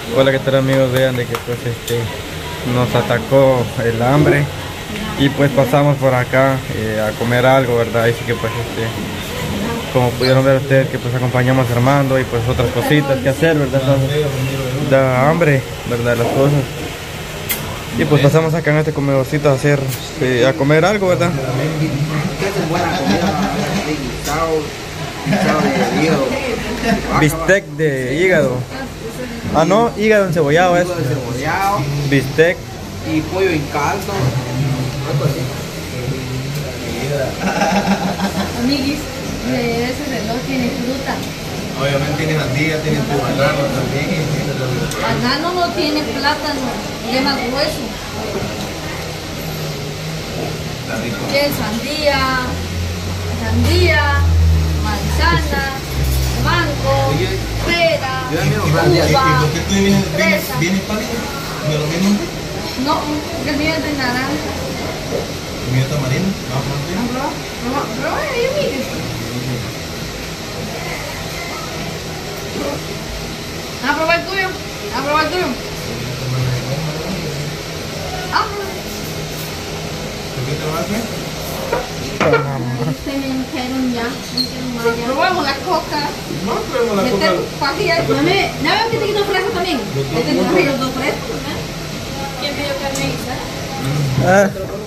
Hola, ¿qué tal amigos? Vean de que pues nos atacó el hambre y pues pasamos por acá a comer algo, ¿verdad? Así que pues como pudieron ver ustedes que pues acompañamos a Armando y pues otras cositas que hacer, ¿verdad? Entonces, da hambre, ¿verdad? Las cosas. Y pues pasamos acá en este comedorcito a hacer, a comer algo, ¿verdad? Bistec de hígado. Ah, no, hígado encebollado es. Bistec. Y pollo en caldo. Amiguis, ese reloj tiene fruta. Obviamente tiene sandía, tiene tu banano también. Banano no tiene plátano, lleva hueso. Tiene sandía, manzana, mango, pera, uva, fresa. ¿Viene pálido? ¿De lo mismo? No, porque el mío es de naranja. ¿El mío tamarindo? Prueba ahí, amiguis. A probar el tuyo. ¿Qué te lo haces? Se me dijeron ya. Probamos la coca. No, pruebo la coca. No veo que te quito fresco también. Este no es los dos frescos, ¿no? ¿Quién pidió carne?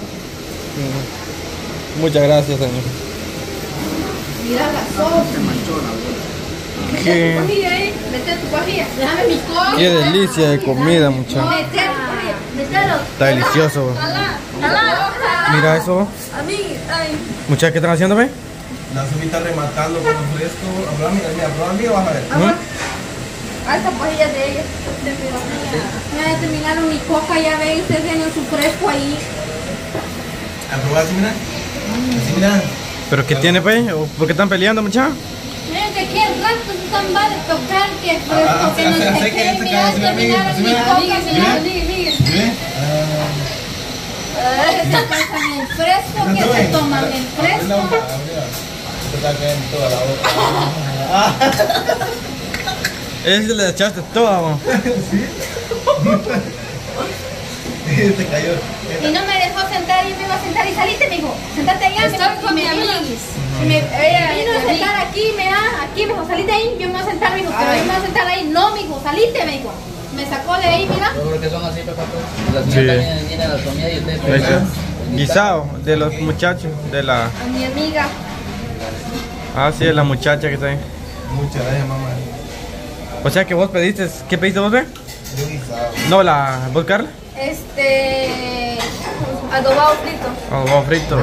Muchas gracias, señor. Mira la sopa. Qué, Mete tu pajilla. Déjame mi coca. qué delicia de comida, muchachos. Mete tu pajilla. Mételo. Está delicioso. Mira eso. A mí, ay. Muchachos, ¿qué están haciendo, ve? La Sofi está rematando con el fresco. Prueba mí, vas a ver. Ah, esta pajilla de ella. Ya terminaron mi coca, ya ven, ustedes tienen su fresco ahí. ¿A probar así, mira? Así, mira. ¿Pero qué tiene, pues? ¿Por qué están peleando, muchachos? Miren que aquí el rato están mal de tocar, que fresco, que no sé qué. Mira, terminaron mi coca, mira. ¿Ve? Se alcanzan el fresco, que se toman el fresco. Te está cayendo toda la boca. Ese le echaste todo, amor. Te cayó. Y no me dejó sentar, yo me iba a sentar y saliste, mijo. Sentate allá. Estoy con mi amiguis. Ella vino a sentar aquí, aquí, mijo, salite ahí, yo me voy a sentar, mijo, pero yo me voy a sentar ahí. No, mijo, salite, mijo. Me sacó de ahí, mira. Yo creo que son así, Pepa. Las Sí. mías también tienen la comida y ustedes. Guisado de los muchachos, de la... A mi amiga. Ah, sí, de la muchacha que está ahí. Muchas gracias, mamá. O sea que vos pediste, ¿qué pediste vos, ve? Yo guisado. No, ¿vos, Carla? Adobado frito. O frito.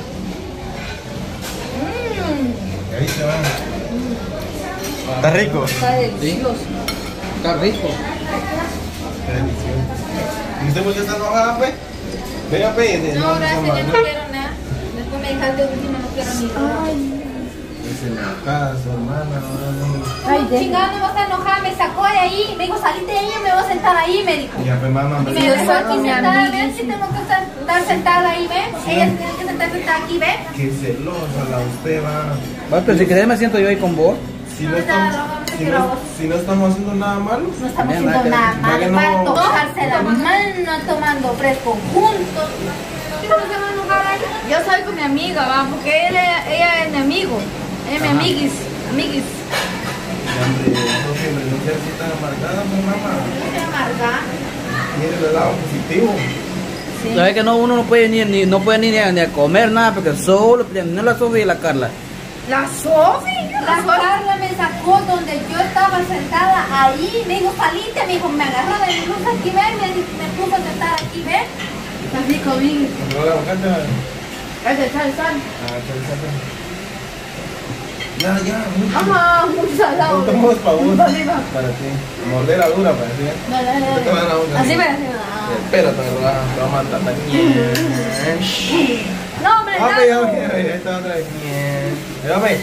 Ahí se van. Está rico. Está delicioso. Está rico. Qué delicioso. ¿Y usted por qué está enojada, pues? Venga, pues. No, gracias, yo no quiero nada. Después me dejaste último, no quiero ni nada. Es enojada, su hermana. Ay, chingada, no vas a enojar, me sacó de ahí, me dijo, salite de ahí, me voy a sentar ahí, me dijo. Ya, pues, mamá. Y me dejó aquí sentada, ven, si tengo que estar sentada ahí, ven. Ella se tiene que sentada aquí, ven. Qué celosa la usted va. Bueno, pero si querés me siento yo ahí con vos. Si no estamos haciendo nada malo. No estamos Bien, haciendo nada para que malo, no- para tomarse la mano, tomando fresco juntos. ¿Qué no se van a enojar ahí? Yo soy con mi amiga, va, porque ella es mi amigo. Ella es mi amiguis. Hombre, no siempre no sea así tan amargada, mi mamá. No se amarga. Tiene el lado positivo. Sí. ¿Sabes que no, uno no puede ni a comer nada porque solo no la Sofi y la Carla? La Sofi, la Carla me sacó donde yo estaba sentada ahí, me dijo, salite, me dijo, me agarró de mi luz aquí, ven, me puso a sentar aquí, ven. Así conmigo. ¿Controló la bocante? Sal. Ya, mucho. Ajá, muy salado. No tomas pa' vos. Dale, va. Para ti. Mordera dura, para ti. Dale. Así me hace. Espérate, te va a matar también. No, hombre, Ahí está otra vez. Mírame.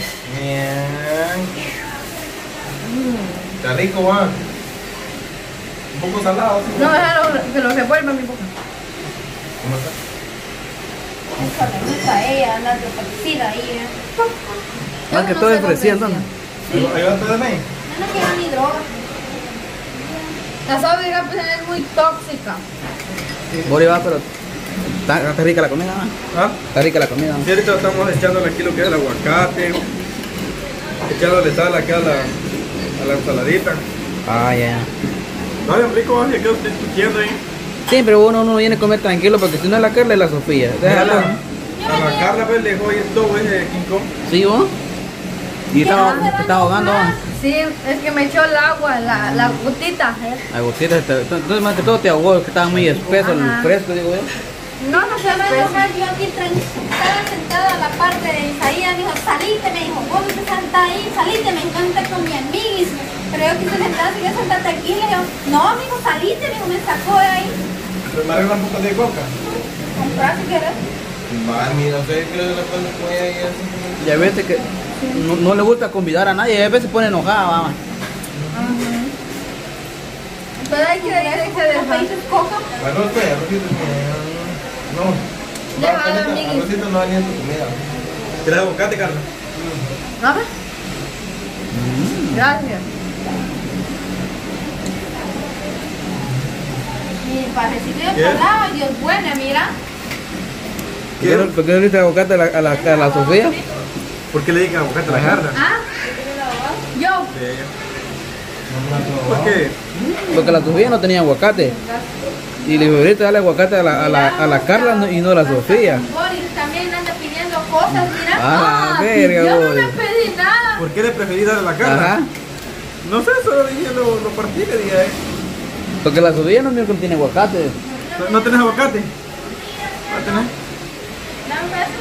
Está rico, va. Un poco salado, sí. no, déjalo que lo revuelva mi boca. ¿Cómo está? Eso le gusta a ella, andar de parecida ahí, Más que todo ofreciendo, ¿no? ¿Ahí va todo de mí? Yo no quiero ni droga. La soya pues es muy tóxica. Bori va, pero está rica la comida, ¿no? ¿Ah? Está rica la comida, ¿no? Sí, ahorita estamos echándole aquí lo que es el aguacate, echándole sal acá a la ensaladita. Ah, ya. Está bien rico, ya que usted discutiendo ahí. Sí, pero uno viene a comer tranquilo porque si no es la Carla es la Sofía. Déjalo. A la Carla pues le dejó ir dos veces de King Kong. ¿Sí, vos? Y estaba ahogando, ¿va? Sí, es que me echó el agua, la gotita. Agustina, entonces más que todo te ahogó, que estaba muy espeso, el Ajá. fresco, digo yo. No sé, yo aquí estaba sentada a la parte de Isaías, me dijo, salite, me dijo, vos te sentás ahí, salite, me encanta con mi amiguis. Pero yo quise sentar, si yo sentate aquí, le digo, no, me dijo, salite, me dijo, me sacó de ahí. ¿Pero me arregla un poco de coca? Comprar si quieres. Mami, no sé, creo que la pones como ella y así. Ya ves que no le gusta convidar a nadie, a veces se pone enojada, vamos. Pero hay que dejar coca. Arroz, arrocito. No. Ya, Arrocito no venía en tu comida. ¿Quieres aguacate, Carla? ¿No ves? Gracias. Mi padrecito ¿Qué? salado, Dios buena, mira. ¿Por qué no le diste aguacate a la Sofía? ¿Por qué le dije aguacate a la Carla? ¿Ah? Yo. De ella. ¿Por qué? Porque la Sofía no tenía aguacate. Y le dijo, ahorita dale aguacate a la Carla y no a la Sofía. Boris también anda pidiendo cosas, mira. Ah, verga, yo no Boris. le pedí nada. ¿Por qué le preferí dar a la Carla? Ajá. No sé, solo dije lo partí, le dije a él. Porque la Sofía no tiene aguacate. ¿No tenés aguacate? ¿No tenés? Dame un beso.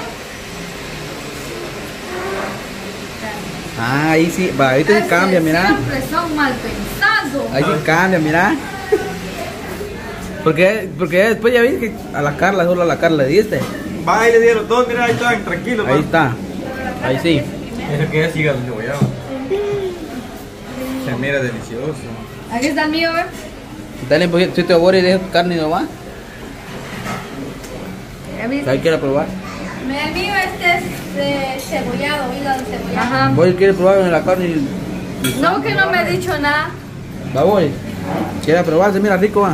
Ah, ahí sí, va, ahorita sí cambia, mira. Siempre son mal pensados. Ahí sí cambia, mira. Porque después ya viste que a la Carla, solo a la Carla le diste. Va y le dieron dos, mira, ahí están, tranquilos. Ahí está. Ahí sí. Eso que es hígado de guayaba. Se mira delicioso. Aquí está el mío, ¿ver? Dale un poquito, si te aburres y deja tu carne y no va. ¿Ahí quiere probar? El mío este es cebollado, hígado cebollado. Ajá. ¿Voy quiere probar la carne y No, que no me ha dicho nada. va, voy? ¿Quiere probar? Se mira rico, va.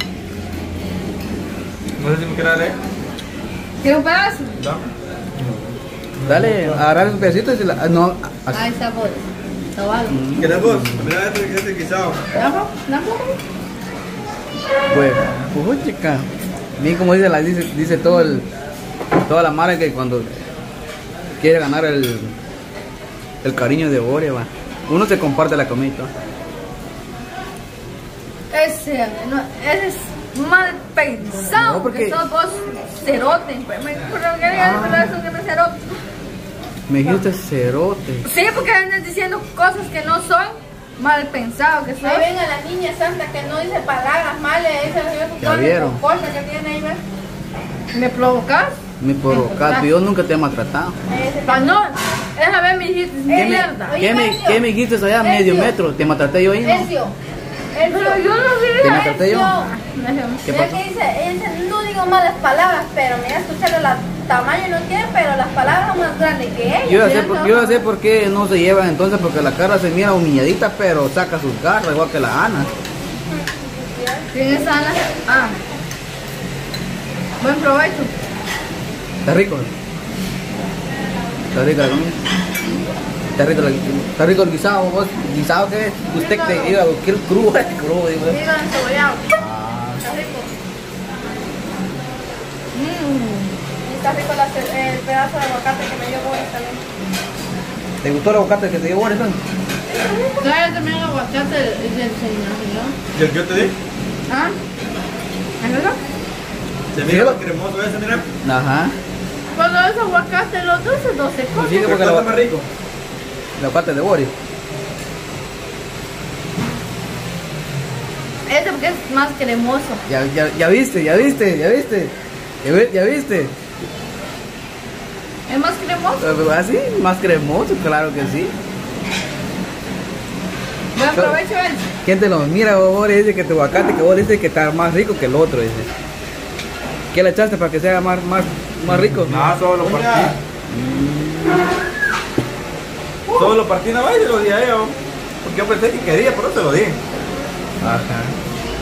No sé si me quiere dar, ¿Quieres un pedazo? ¿no? Dale, agarrar un pedacito y se la... No, así. Ahí está, Boris. Sobado. ¿Quieres vos? Mira este guisado. ¿No? Pues chica. Bien como dice toda la mara que cuando quiere ganar el cariño de Boria, va. Uno se comparte la comida. Ese es mal pensado. No, porque- Que sos vos cerote. Pues me acuerdo que eso que no es cerote. Me dijiste cerote. Sí, porque andas diciendo cosas que no son mal pensado. Que son. Ahí ven a la niña santa que no dice palabras malas. Ya vieron. Cosas que tiene ahí, ¿ves? ¿Me provocas? Me provocaste, yo nunca te he maltratado. Ah, no, esa vez me dijiste mierda. ¿Qué me dijiste allá? Medio metro. ¿Te maltraté yo ahí? ¿No? Pero yo no sé. ¿Te maltraté yo? ¿Qué Mira pasó? que dice, ella dice, no digo malas palabras, pero mira, escucharle la tamaño no tiene, pero las palabras son más grandes que ella. Yo ya sé por qué no se llevan entonces, porque la cara se mira humilladita, pero saca sus garras, igual que la Ana. ¿Quién es Ana? Ah. Buen provecho. Está rico. Está rico la comida. Está rico el guisado, vos. ¿Guisado qué es? Usted te diga, quiero crudo, crudo, digo. Hígado encebollado. Ah, Está rico. Y está rico el pedazo de aguacate que me dio Boris también. ¿te gustó el aguacate que te dio Boris? Claro, también el aguacate es del señor. ¿Y el que yo te di? ¿Ah? ¿Es verdad? Se mira cremoso ese, mira. Ajá. Cuando es aguacate, los dos es 12 cosas. Sí, ¿Qué porque cosa más rico? el aguacate de Boris. Este porque es más cremoso. Ya viste. ¿Es más cremoso? ¿Así? Más cremoso, claro que sí. Buen provecho, él. ¿Quién te lo mira, Boris? Dice que tu aguacate, que vos dices que está más rico que el otro, dice. ¿Qué le echaste para que sea más rico? No, solo lo partí. Solo lo partí una vez y se lo di a ella. Porque yo pensé que quería, pero se lo di. Ajá.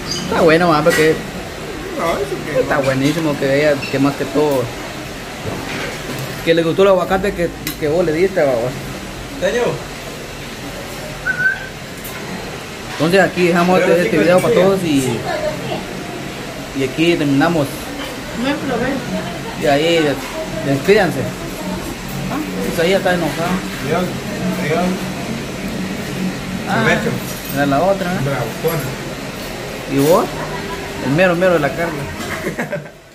Está bueno, va, porque No, eso que. está buenísimo que ella, que más que todo, que le gustó el aguacate que vos le diste, va. Señor. Entonces aquí dejamos este video para todos y aquí terminamos. No hay problema. Y ahí despídanse. Isaías está enojado. Dios. Dios. Ah, Becho. era la otra, ¿eh? Bravo. ¿Y vos? El mero de la carga.